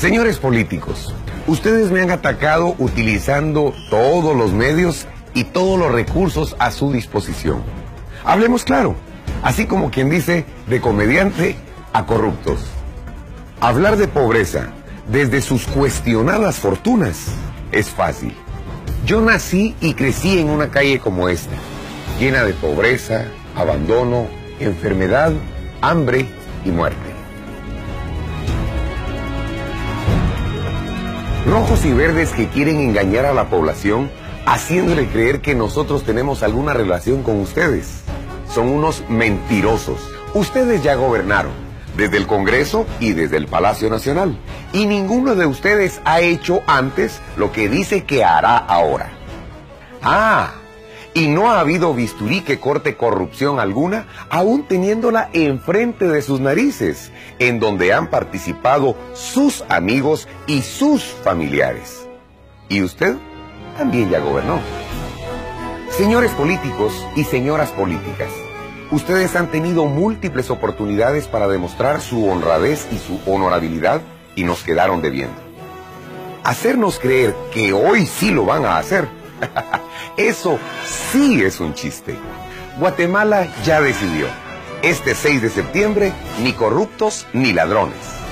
Señores políticos, ustedes me han atacado utilizando todos los medios y todos los recursos a su disposición. Hablemos claro, así como quien dice, de comediante a corruptos. Hablar de pobreza desde sus cuestionadas fortunas es fácil. Yo nací y crecí en una calle como esta, llena de pobreza, abandono, enfermedad, hambre y muerte. Rojos y verdes que quieren engañar a la población, haciéndole creer que nosotros tenemos alguna relación con ustedes. Son unos mentirosos. Ustedes ya gobernaron, desde el Congreso y desde el Palacio Nacional. Y ninguno de ustedes ha hecho antes lo que dice que hará ahora. Y no ha habido bisturí que corte corrupción alguna, aún teniéndola enfrente de sus narices, en donde han participado sus amigos y sus familiares. Y usted también ya gobernó. Señores políticos y señoras políticas, ustedes han tenido múltiples oportunidades para demostrar su honradez y su honorabilidad y nos quedaron debiendo. Hacernos creer que hoy sí lo van a hacer, eso sí es un chiste. Guatemala ya decidió. Este 6 de septiembre, ni corruptos ni ladrones.